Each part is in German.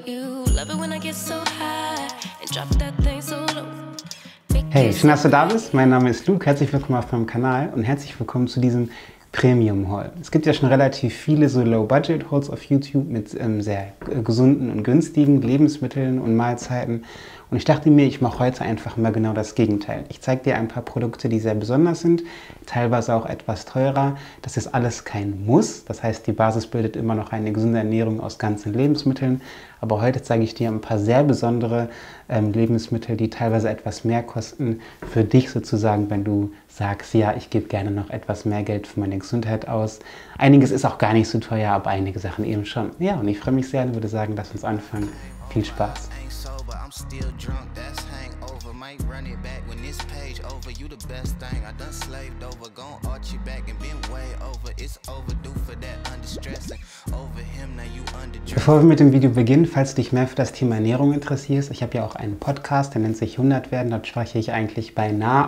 Hey, schön, dass du da bist. Mein Name ist Luke. Herzlich willkommen auf meinem Kanal und herzlich willkommen zu diesem Premium-Haul. Es gibt ja schon relativ viele so Low-Budget-Hauls auf YouTube mit sehr gesunden und günstigen Lebensmitteln und Mahlzeiten. Und ich dachte mir, ich mache heute einfach mal genau das Gegenteil. Ich zeige dir ein paar Produkte, die sehr besonders sind, teilweise auch etwas teurer. Das ist alles kein Muss. Das heißt, die Basis bildet immer noch eine gesunde Ernährung aus ganzen Lebensmitteln. Aber heute zeige ich dir ein paar sehr besondere Lebensmittel, die teilweise etwas mehr kosten für dich sozusagen, wenn du sagst, ja, ich gebe gerne noch etwas mehr Geld für meine Gesundheit aus. Einiges ist auch gar nicht so teuer, aber einige Sachen eben schon. Ja, und ich freue mich sehr und würde sagen, lass uns anfangen. Viel Spaß! Still drunk, that's hangover. Might run it back when this page over. You the best thing I done slaved over. Gon' arch you back and been way over. It's overdue for that understressing. Over him, now you underdressing. Bevor wir mit dem Video beginnen, falls du dich mehr für das Thema Ernährung interessierst, ich habe ja auch einen Podcast, der nennt sich 100 werden. Dort spreche ich eigentlich beinahe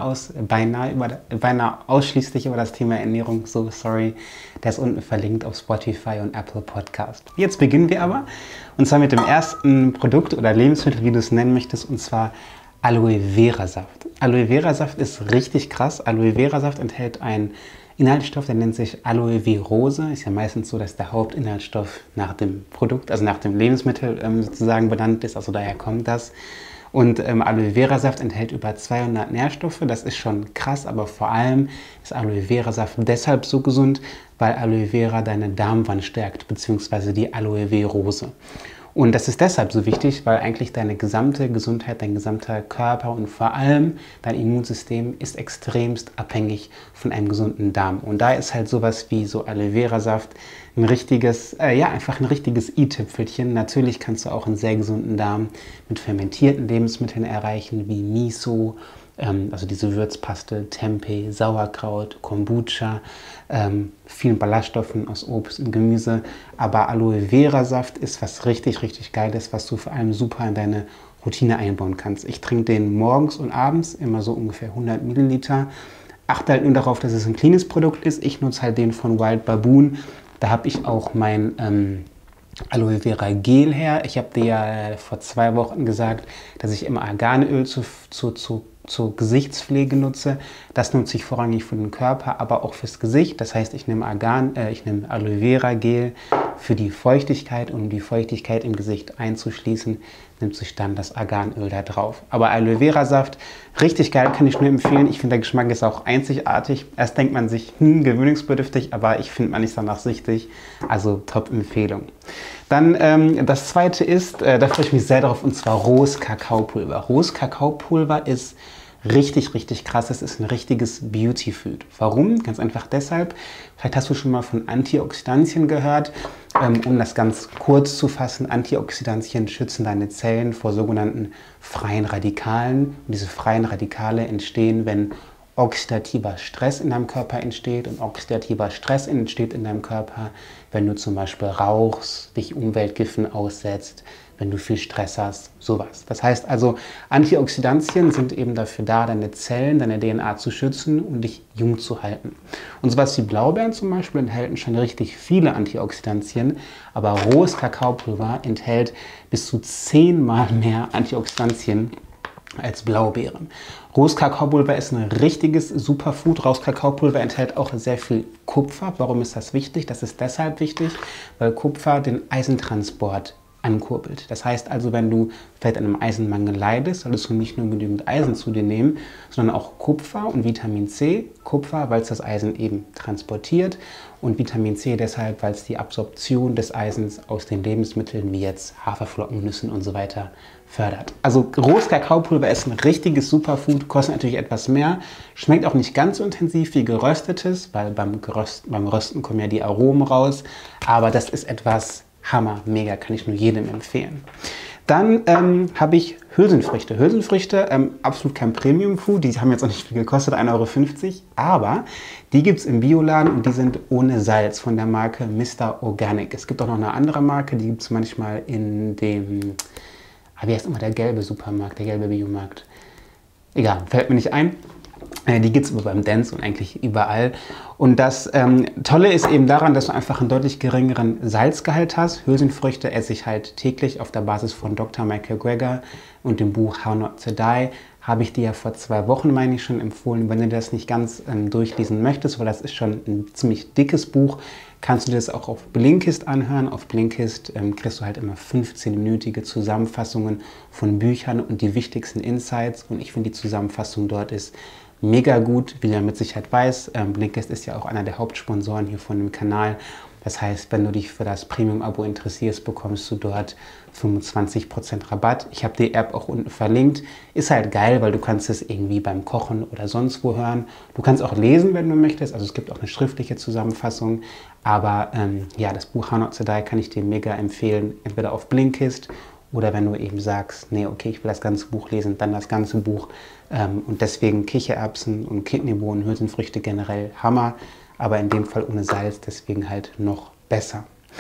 ausschließlich über das Thema Ernährung. So, sorry. Der ist unten verlinkt auf Spotify und Apple Podcast. Jetzt beginnen wir aber. Und zwar mit dem ersten Produkt oder Lebensmittel, wie du es nennen möchtest, und zwar Aloe Vera Saft. Aloe Vera Saft ist richtig krass. Aloe Vera Saft enthält einen Inhaltsstoff, der nennt sich Aloe Verose. Ist ja meistens so, dass der Hauptinhaltsstoff nach dem Produkt, also nach dem Lebensmittel sozusagen benannt ist. Also daher kommt das. Und Aloe Vera Saft enthält über 200 Nährstoffe. Das ist schon krass, aber vor allem ist Aloe Vera Saft deshalb so gesund, weil Aloe Vera deine Darmwand stärkt, beziehungsweise die Aloe Verose. Und das ist deshalb so wichtig, weil eigentlich deine gesamte Gesundheit, dein gesamter Körper und vor allem dein Immunsystem ist extremst abhängig von einem gesunden Darm. Und da ist halt sowas wie so Aloe Vera Saft ein richtiges, einfach ein richtiges i-Tüpfelchen. Natürlich kannst du auch einen sehr gesunden Darm mit fermentierten Lebensmitteln erreichen, wie Miso, also diese Würzpaste, Tempeh, Sauerkraut, Kombucha, vielen Ballaststoffen aus Obst und Gemüse. Aber Aloe Vera Saft ist was richtig, richtig Geiles, was du vor allem super in deine Routine einbauen kannst. Ich trinke den morgens und abends, immer so ungefähr 100 Milliliter. Achte halt nur darauf, dass es ein cleanes Produkt ist. Ich nutze halt den von Wild Baboon. Da habe ich auch mein Aloe Vera Gel her. Ich habe dir ja vor 2 Wochen gesagt, dass ich immer Arganöl zur Gesichtspflege nutze. Das nutze ich vorrangig für den Körper, aber auch fürs Gesicht. Das heißt, ich nehme Aloe Vera Gel für die Feuchtigkeit, um die Feuchtigkeit im Gesicht einzuschließen, nimmt sich dann das Arganöl da drauf. Aber Aloe Vera Saft, richtig geil, kann ich nur empfehlen. Ich finde, der Geschmack ist auch einzigartig. Erst denkt man sich, gewöhnungsbedürftig, aber ich finde, man ist danach süchtig. Also Top-Empfehlung. Dann das zweite ist, da freue ich mich sehr drauf, und zwar rohes Kakaopulver. Rohes Kakaopulver ist richtig, richtig krass. Es ist ein richtiges Beauty-Food. Warum? Ganz einfach deshalb. Vielleicht hast du schon mal von Antioxidantien gehört. Um das ganz kurz zu fassen, Antioxidantien schützen deine Zellen vor sogenannten freien Radikalen. Und diese freien Radikale entstehen, wenn oxidativer Stress in deinem Körper entsteht. Und oxidativer Stress entsteht in deinem Körper, wenn du zum Beispiel rauchst, dich Umweltgiftern aussetzt, wenn du viel Stress hast, sowas. Das heißt also, Antioxidantien sind eben dafür da, deine Zellen, deine DNA zu schützen und dich jung zu halten. Und sowas wie Blaubeeren zum Beispiel enthalten schon richtig viele Antioxidantien, aber rohes Kakaopulver enthält bis zu 10-mal mehr Antioxidantien als Blaubeeren. Rohes Kakaopulver ist ein richtiges Superfood. Rohes Kakaopulver enthält auch sehr viel Kupfer. Warum ist das wichtig? Das ist deshalb wichtig, weil Kupfer den Eisentransport ankurbelt. Das heißt also, wenn du vielleicht an einem Eisenmangel leidest, solltest du nicht nur genügend Eisen zu dir nehmen, sondern auch Kupfer und Vitamin C. Kupfer, weil es das Eisen eben transportiert, und Vitamin C deshalb, weil es die Absorption des Eisens aus den Lebensmitteln wie jetzt Haferflocken, Nüssen und so weiter fördert. Also rohes Kakaopulver ist ein richtiges Superfood, kostet natürlich etwas mehr, schmeckt auch nicht ganz so intensiv wie geröstetes, weil beim Rösten kommen ja die Aromen raus, aber das ist etwas Hammer, mega, kann ich nur jedem empfehlen. Dann habe ich Hülsenfrüchte. Hülsenfrüchte, absolut kein Premium-Food, die haben jetzt auch nicht viel gekostet, 1,50 €, aber die gibt es im Bioladen und die sind ohne Salz von der Marke Mr. Organic. Es gibt auch noch eine andere Marke, die gibt es manchmal in dem, wie heißt immer der gelbe Supermarkt, der gelbe Biomarkt? Egal, fällt mir nicht ein. Die gibt es aber beim Dance und eigentlich überall. Und das Tolle ist eben daran, dass du einfach einen deutlich geringeren Salzgehalt hast. Hülsenfrüchte esse ich halt täglich auf der Basis von Dr. Michael Greger und dem Buch How Not to Die. Habe ich dir ja vor 2 Wochen, meine ich, schon empfohlen. Wenn du das nicht ganz durchlesen möchtest, weil das ist schon ein ziemlich dickes Buch, kannst du das auch auf Blinkist anhören. Auf Blinkist kriegst du halt immer 15-minütige Zusammenfassungen von Büchern und die wichtigsten Insights. Und ich finde, die Zusammenfassung dort ist mega gut, wie du mit Sicherheit weißt. Blinkist ist ja auch einer der Hauptsponsoren hier von dem Kanal. Das heißt, wenn du dich für das Premium-Abo interessierst, bekommst du dort 25% Rabatt. Ich habe die App auch unten verlinkt. Ist halt geil, weil du kannst es irgendwie beim Kochen oder sonst wo hören. Du kannst auch lesen, wenn du möchtest. Also es gibt auch eine schriftliche Zusammenfassung. Aber ja, das Buch How Not to Die kann ich dir mega empfehlen. Entweder auf Blinkist oder wenn du eben sagst, nee, okay, ich will das ganze Buch lesen, dann das ganze Buch. Und deswegen Kichererbsen und Kidneybohnen, Hülsenfrüchte generell Hammer. Aber in dem Fall ohne Salz, deswegen halt noch besser.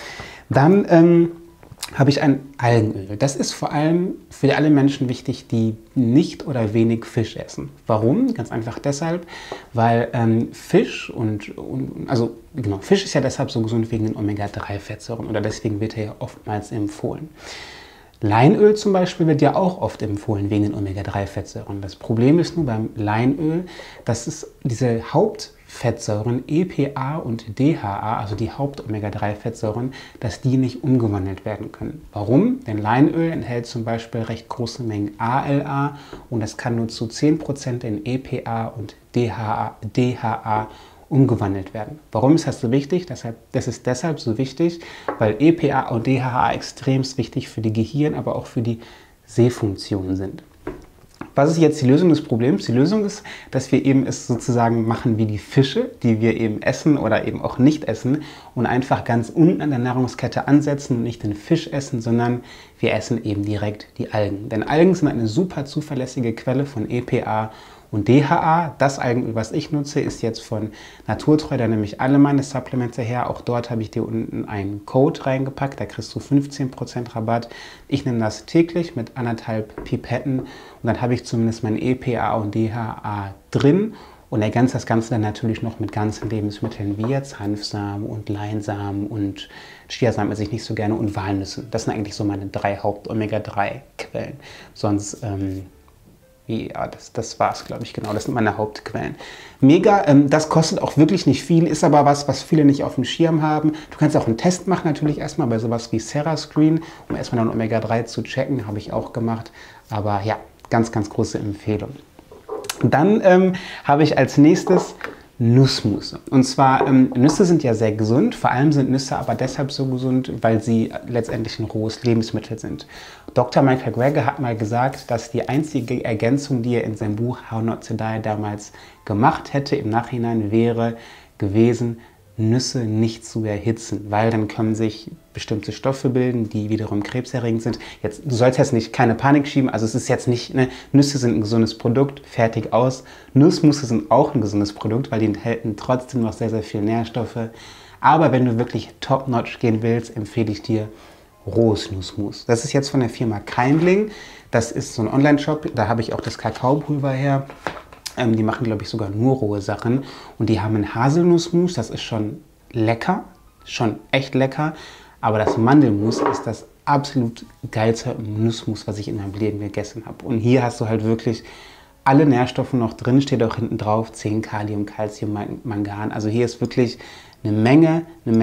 Dann habe ich ein Algenöl. Das ist vor allem für alle Menschen wichtig, die nicht oder wenig Fisch essen. Warum? Ganz einfach deshalb, weil Fisch Fisch ist ja deshalb so gesund wegen den Omega-3-Fettsäuren oder deswegen wird er ja oftmals empfohlen. Leinöl zum Beispiel wird ja auch oft empfohlen wegen den Omega-3-Fettsäuren. Das Problem ist nur beim Leinöl, dass es diese Hauptfettsäuren EPA und DHA, also die Haupt-Omega-3-Fettsäuren, dass die nicht umgewandelt werden können. Warum? Denn Leinöl enthält zum Beispiel recht große Mengen ALA und das kann nur zu 10% in EPA und DHA umgewandelt werden. Warum ist das so wichtig? Das ist deshalb so wichtig, weil EPA und DHA extrem wichtig für die Gehirn, aber auch für die Sehfunktionen sind. Was ist jetzt die Lösung des Problems? Die Lösung ist, dass wir eben es sozusagen machen wie die Fische, die wir eben essen oder eben auch nicht essen und einfach ganz unten an der Nahrungskette ansetzen und nicht den Fisch essen, sondern wir essen eben direkt die Algen. Denn Algen sind eine super zuverlässige Quelle von EPA und DHA. Das Algenöl, was ich nutze, ist jetzt von Naturtreu, da nehme ich alle meine Supplemente her. Auch dort habe ich dir unten einen Code reingepackt, da kriegst du 15% Rabatt. Ich nehme das täglich mit 1,5 Pipetten und dann habe ich zumindest mein EPA und DHA drin und ergänze das Ganze dann natürlich noch mit ganzen Lebensmitteln wie jetzt Hanfsamen und Leinsamen und Chiasamen esse ich nicht so gerne und Walnüssen. Das sind eigentlich so meine 3 Haupt-Omega-3-Quellen. Sonst ja, das war es, glaube ich, genau. Das sind meine Hauptquellen. Mega, das kostet auch wirklich nicht viel, ist aber was viele nicht auf dem Schirm haben. Du kannst auch einen Test machen, natürlich erstmal bei sowas wie Serascreen, um erstmal dann Omega-3 zu checken, habe ich auch gemacht. Aber ja, ganz, ganz große Empfehlung. Dann habe ich als nächstes Nussmus. Und zwar, Nüsse sind ja sehr gesund, vor allem sind Nüsse aber deshalb so gesund, weil sie letztendlich ein rohes Lebensmittel sind. Dr. Michael Greger hat mal gesagt, dass die einzige Ergänzung, die er in seinem Buch How Not to Die damals gemacht hätte, im Nachhinein wäre gewesen, Nüsse nicht zu erhitzen, weil dann können sich bestimmte Stoffe bilden, die wiederum krebserregend sind. Jetzt, du sollst jetzt nicht keine Panik schieben, also es ist jetzt nicht, ne, Nüsse sind ein gesundes Produkt, fertig aus. Nussmusse sind auch ein gesundes Produkt, weil die enthalten trotzdem noch sehr, sehr viele Nährstoffe. Aber wenn du wirklich top-notch gehen willst, empfehle ich dir rohes Nussmus. Das ist jetzt von der Firma Keimling. Das ist so ein Online-Shop, da habe ich auch das Kakaopulver her. Die machen, glaube ich, sogar nur rohe Sachen. Und die haben einen Haselnussmus, das ist schon lecker, schon echt lecker. Aber das Mandelmus ist das absolut geilste Nussmus, was ich in meinem Leben gegessen habe. Und hier hast du halt wirklich alle Nährstoffe noch drin, steht auch hinten drauf, 10 Kalium, Calcium, Mangan. Also hier ist wirklich eine Menge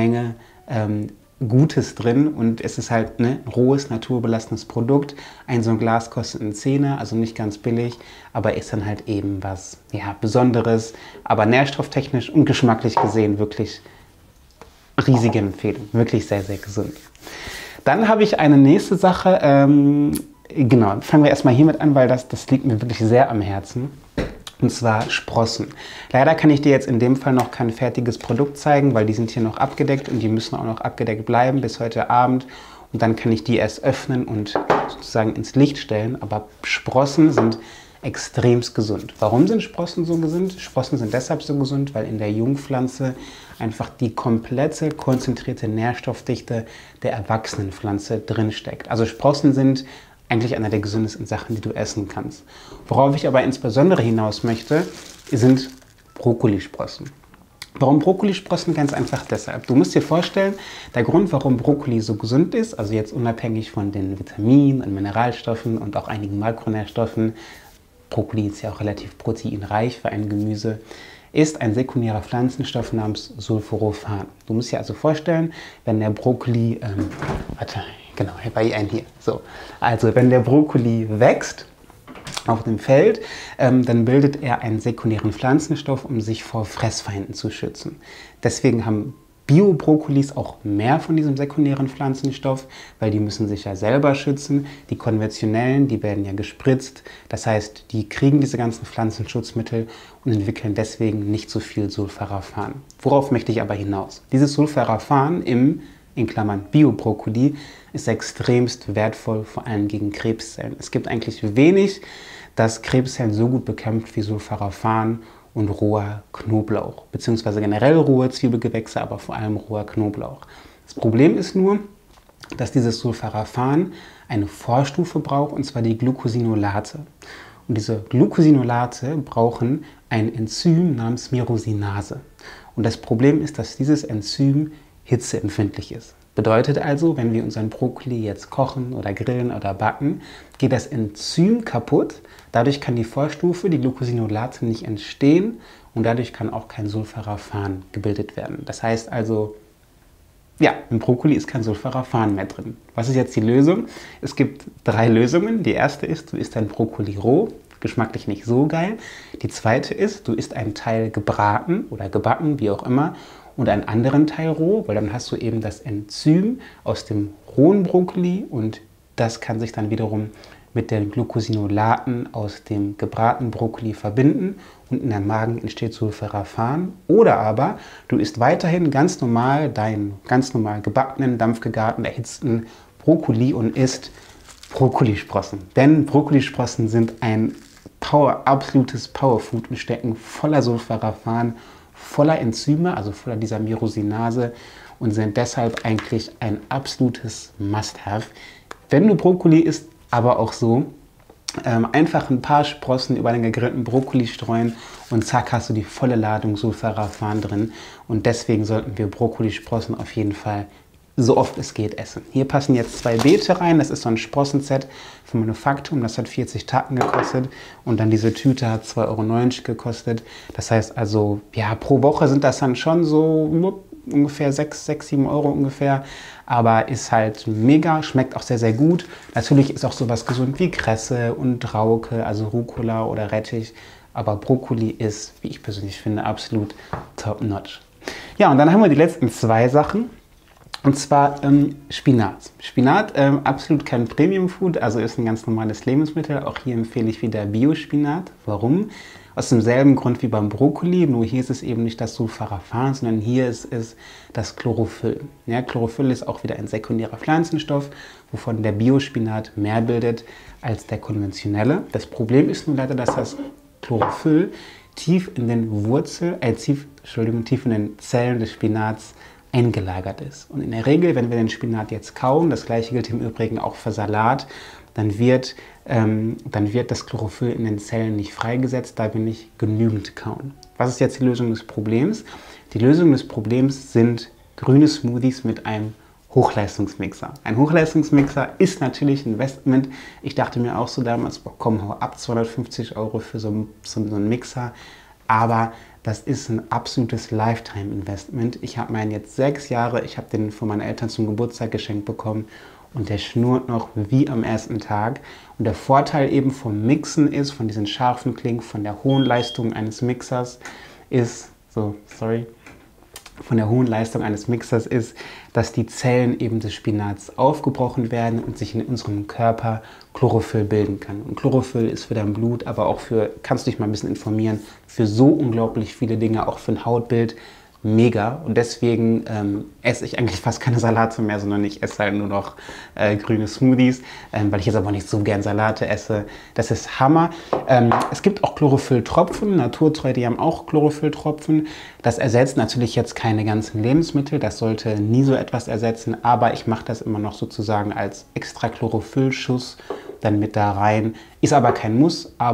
Gutes drin und es ist halt ein rohes, naturbelassenes Produkt. So ein Glas kostet einen Zehner, also nicht ganz billig, aber ist dann halt eben was Besonderes, aber nährstofftechnisch und geschmacklich gesehen wirklich riesige Empfehlung. Wirklich sehr, sehr gesund. Dann habe ich eine nächste Sache, genau, fangen wir erstmal hiermit an, weil das liegt mir wirklich sehr am Herzen. Und zwar Sprossen. Leider kann ich dir jetzt in dem Fall noch kein fertiges Produkt zeigen, weil die sind hier noch abgedeckt und die müssen auch noch abgedeckt bleiben bis heute Abend. Und dann kann ich die erst öffnen und sozusagen ins Licht stellen. Aber Sprossen sind extremst gesund. Warum sind Sprossen so gesund? Sprossen sind deshalb so gesund, weil in der Jungpflanze einfach die komplette konzentrierte Nährstoffdichte der Erwachsenenpflanze drinsteckt. Also Sprossen sind eigentlich einer der gesündesten Sachen, die du essen kannst. Worauf ich aber insbesondere hinaus möchte, sind Brokkolisprossen. Warum Brokkolisprossen? Ganz einfach deshalb. Du musst dir vorstellen, der Grund, warum Brokkoli so gesund ist, also jetzt unabhängig von den Vitaminen und Mineralstoffen und auch einigen Makronährstoffen, Brokkoli ist ja auch relativ proteinreich für ein Gemüse, ist ein sekundärer Pflanzenstoff namens Sulforophan. Du musst dir also vorstellen, wenn der Brokkoli, wenn der Brokkoli wächst auf dem Feld, dann bildet er einen sekundären Pflanzenstoff, um sich vor Fressfeinden zu schützen. Deswegen haben Bio-Brokkolis auch mehr von diesem sekundären Pflanzenstoff, weil die müssen sich ja selber schützen. Die konventionellen, die werden ja gespritzt. Das heißt, die kriegen diese ganzen Pflanzenschutzmittel und entwickeln deswegen nicht so viel Sulforaphan. Worauf möchte ich aber hinaus? Dieses Sulforaphan in Klammern Bio-Brokkoli ist extremst wertvoll, vor allem gegen Krebszellen. Es gibt eigentlich wenig, das Krebszellen so gut bekämpft wie Sulforaphan und roher Knoblauch, beziehungsweise generell rohe Zwiebelgewächse, aber vor allem roher Knoblauch. Das Problem ist nur, dass dieses Sulforaphan eine Vorstufe braucht, und zwar die Glucosinolate. Und diese Glucosinolate brauchen ein Enzym namens Myrosinase. Und das Problem ist, dass dieses Enzym hitzeempfindlich ist. Bedeutet also, wenn wir unseren Brokkoli jetzt kochen oder grillen oder backen, geht das Enzym kaputt. Dadurch kann die Vorstufe, die Glucosinolate, nicht entstehen und dadurch kann auch kein Sulforaphan gebildet werden. Das heißt also, ja, im Brokkoli ist kein Sulforaphan mehr drin. Was ist jetzt die Lösung? Es gibt 3 Lösungen. Die erste ist, du isst dein Brokkoli roh, geschmacklich nicht so geil. Die zweite ist, du isst einen Teil gebraten oder gebacken, wie auch immer, und einen anderen Teil roh, weil dann hast du eben das Enzym aus dem rohen Brokkoli und das kann sich dann wiederum mit den Glucosinolaten aus dem gebratenen Brokkoli verbinden und in deinem Magen entsteht Sulforaphan. Oder aber du isst weiterhin ganz normal deinen ganz normal gebackenen, dampfgegarten, erhitzten Brokkoli und isst Brokkolisprossen. Denn Brokkolisprossen sind ein absolutes Powerfood und stecken voller Sulforaphan, voller Enzyme, also voller dieser Myrosinase und sind deshalb eigentlich ein absolutes Must-Have. Wenn du Brokkoli isst, aber auch so, einfach ein paar Sprossen über den gegrillten Brokkoli streuen und zack hast du die volle Ladung Sulforaphan drin. Und deswegen sollten wir Brokkolisprossen auf jeden Fall so oft es geht essen. Hier passen jetzt 2 Beete rein, das ist so ein Sprossenset von Manufaktum, das hat 40 Tacken gekostet und dann diese Tüte hat 2,90 € gekostet. Das heißt also, ja, pro Woche sind das dann schon so ungefähr 6, 7 € ungefähr, aber ist halt mega, schmeckt auch sehr, sehr gut. Natürlich ist auch sowas gesund wie Kresse und Rauke, also Rucola oder Rettich, aber Brokkoli ist, wie ich persönlich finde, absolut top-notch. Ja, und dann haben wir die letzten 2 Sachen. Und zwar Spinat. Spinat, absolut kein Premium-Food, also ist ein ganz normales Lebensmittel. Auch hier empfehle ich wieder Bio-Spinat. Warum? Aus demselben Grund wie beim Brokkoli, nur hier ist es eben nicht das Sulforaphan, sondern hier ist es das Chlorophyll. Ja, Chlorophyll ist auch wieder ein sekundärer Pflanzenstoff, wovon der Biospinat mehr bildet als der konventionelle. Das Problem ist nur leider, dass das Chlorophyll tief in den tief in den Zellen des Spinats eingelagert ist. Und in der Regel, wenn wir den Spinat jetzt kauen, das gleiche gilt im Übrigen auch für Salat, dann wird das Chlorophyll in den Zellen nicht freigesetzt, da wir nicht genügend kauen. Was ist jetzt die Lösung des Problems? Die Lösung des Problems sind grüne Smoothies mit einem Hochleistungsmixer. Ein Hochleistungsmixer ist natürlich ein Investment. Ich dachte mir auch so damals, boah, komm, hau ab, 250 € für so einen Mixer. Aber das ist ein absolutes Lifetime-Investment. Ich habe meinen jetzt 6 Jahre, ich habe den von meinen Eltern zum Geburtstag geschenkt bekommen und der schnurrt noch wie am ersten Tag. Und der Vorteil eben vom Mixen ist, von diesen scharfen Klingen, von der hohen Leistung eines Mixers ist, dass die Zellen eben des Spinats aufgebrochen werden und sich in unserem Körper Chlorophyll bilden kann. Und Chlorophyll ist für dein Blut, aber auch kannst du dich mal ein bisschen informieren, für so unglaublich viele Dinge, auch für ein Hautbild, mega. Und deswegen esse ich eigentlich fast keine Salate mehr, sondern ich esse halt nur noch grüne Smoothies, weil ich jetzt aber nicht so gern Salate esse. Das ist Hammer. Es gibt auch Chlorophylltropfen, Naturtreu, die haben auch Chlorophylltropfen. Das ersetzt natürlich jetzt keine ganzen Lebensmittel, das sollte nie so etwas ersetzen, aber ich mache das immer noch sozusagen als extra Chlorophyllschuss dann mit da rein. Ist aber kein Muss, aber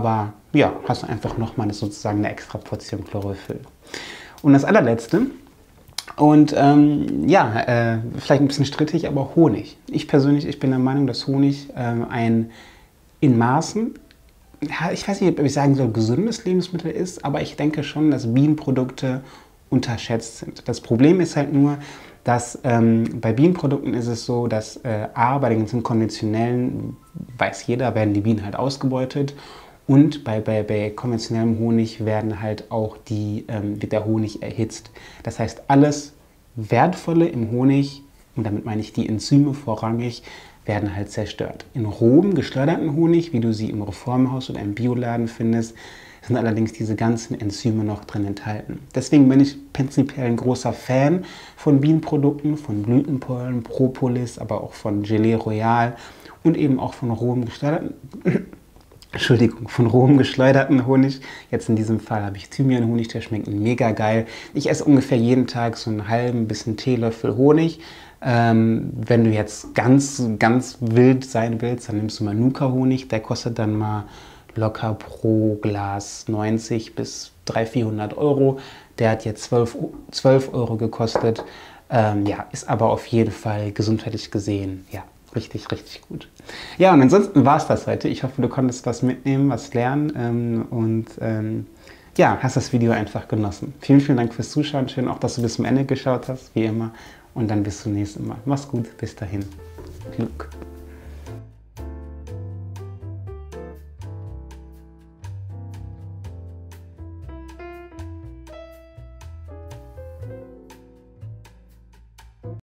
ja, hast du einfach nochmal sozusagen eine extra Portion Chlorophyll. Und das allerletzte, und ja, vielleicht ein bisschen strittig, aber Honig. Ich persönlich, ich bin der Meinung, dass Honig ein in Maßen, ja, ich weiß nicht, ob ich sagen soll, gesundes Lebensmittel ist, aber ich denke schon, dass Bienenprodukte unterschätzt sind. Das Problem ist halt nur, dass bei Bienenprodukten ist es so, dass bei den ganzen konventionellen, weiß jeder, werden die Bienen halt ausgebeutet. Und bei konventionellem Honig werden halt auch wird der Honig erhitzt. Das heißt, alles Wertvolle im Honig, und damit meine ich die Enzyme vorrangig, werden halt zerstört. In rohem, geschleuderten Honig, wie du sie im Reformhaus oder im Bioladen findest, sind allerdings diese ganzen Enzyme noch drin enthalten. Deswegen bin ich prinzipiell ein großer Fan von Bienenprodukten, von Blütenpollen, Propolis, aber auch von Gelee Royal und eben auch von rohem, geschleuderten von rohem geschleuderten Honig. Jetzt in diesem Fall habe ich Thymianhonig, der schmeckt mega geil. Ich esse ungefähr jeden Tag so einen halben bis einen Teelöffel Honig. Wenn du jetzt ganz wild sein willst, dann nimmst du Manuka-Honig. Der kostet dann mal locker pro Glas 90 bis 300-400 Euro. Der hat jetzt 12 Euro gekostet. Ja, ist aber auf jeden Fall gesundheitlich gesehen, ja, richtig, richtig gut. Ja, und ansonsten war es das heute. Ich hoffe, du konntest was mitnehmen, was lernen ja, hast das Video einfach genossen. Vielen, vielen Dank fürs Zuschauen. Schön auch, dass du bis zum Ende geschaut hast, wie immer. Und dann bis zum nächsten Mal. Mach's gut. Bis dahin. Luke.